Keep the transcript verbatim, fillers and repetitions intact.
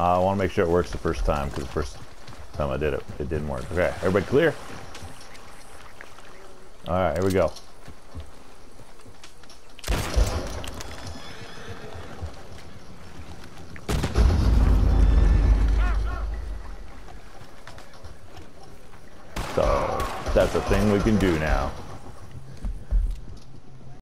Uh, I want to make sure it works the first time, because the first time I did it, it didn't work. Okay, everybody clear? Alright, here we go. So, that's a thing we can do now.